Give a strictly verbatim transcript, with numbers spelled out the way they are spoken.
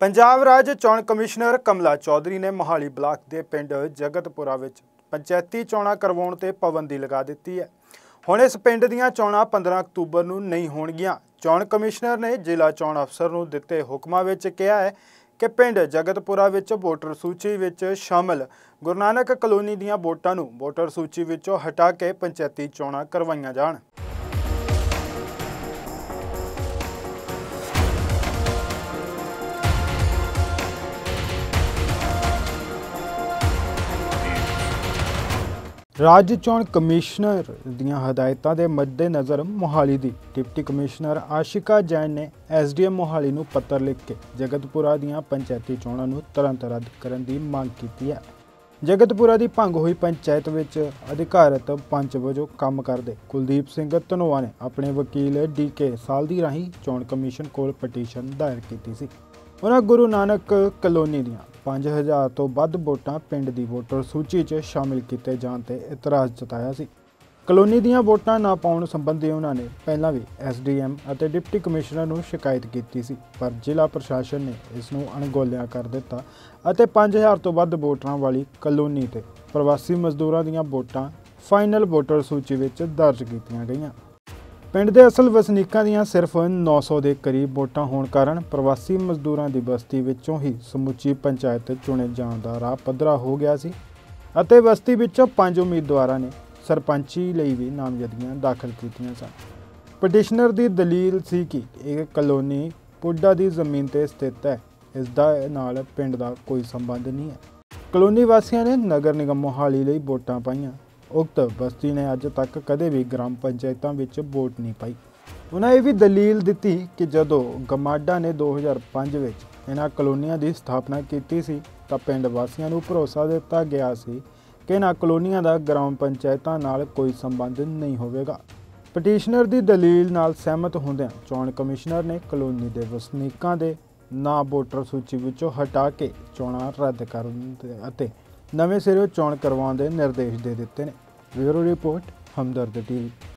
पंजाब राज चोण कमिश्नर कमला चौधरी ने मोहाली ब्लाक के पिंड जगतपुरा विच पंचायती चोणां करवाउण ते पाबंदी लगा दी है। हुण इस पिंड दीयां चोणां पंद्रह अक्तूबर नूं नहीं होणगीआं। चोण कमिश्नर ने जिला चोण अफसर नूं दित्ते हुकमां विच कहा है कि पिंड जगतपुरा विच वोटर सूची विच शामिल गुरु नानक कलोनी दीयां वोटां नूं वोटर सूची विचों हटा के पंचायती चोणां करवाईआं जाण। राज्य चोण कमिश्नर दीयां हदायतां दे मद्देनज़र मोहाली दी डिप्टी कमिश्नर आशिका जैन ने एस डी एम मोहाली नूं पत्र लिख के जगतपुरा दीयां पंचायती चोणां नूं तुरंत रद्द करन दी मांग कीती है। जगतपुरा दी भंग हुई पंचायत विच अधिकारत पंच वजों काम करदे कुलदीप सिंह धनोआ ने अपने वकील डी के सालदी राहीं चोण कमीशन कोल पटीशन दायर कीती सी। उन्हां गुरु नानक कलोनी दीयां पाँच हज़ार तो वध वोटां पिंड दी वोटर सूची च शामिल कीते जाण ते इतराज़ जताया सी। कलोनी दीयां वोटां ना पाउण संबंधी उन्हां ने पहलां भी एस डी एम अते डिप्टी कमिश्नर नूं शिकायत कीती सी, पर जिला प्रशासन ने इस नूं अणगौलिया कर दिता अते पाँच हज़ार तो वध वोटरां वाली कलोनी ते प्रवासी मजदूरां दीयां वोटां फाइनल वोटर सूची विच दर्ज कीतीआं गईआं। पिंड दे असल वसनीकां दीयां सिर्फ नौ सौ के करीब वोटां होण कारण प्रवासी मजदूरां दी बस्ती विचों ही समुची पंचायत चुणे जाण दा राह पद्धरा हो गया सी अते बस्ती विचों पंज उम्मीदवारां ने सरपंची लई भी नामजदगियां दाखल कीतीआं सन। पटिशनर दी दलील सी कि इह कलोनी पुड्डा दी जमीन ते स्थित है, इस दा नाल पिंड दा कोई संबंध नहीं है। कलोनी वासियां ने नगर निगम मोहाली लई वोटां पाईआं। उक्त बस्ती ने अज तक कदे भी ग्राम पंचायतां विच वोट नहीं पाई। उन्हें यह भी दलील दी कि जदों गमाडा ने दो हज़ार पाँच विच इन्हां कलोनियां की स्थापना की सी तां पिंड वासियां नूं भरोसा दिता गया सी कि इन्हां कलोनियां दा ग्राम पंचायतां नाल कोई संबंध नहीं होवेगा। पटिशनर की दलील नाल सहमत होंदिआं चोण कमिश्नर ने कलोनी के वसनीकां दे ना वोटर सूची विचों हटा के चोणां रद्द करन अते नवें सिरों चोण करवाउण दे निर्देश दे दित्ते ने। Bureau report Hamdard TV.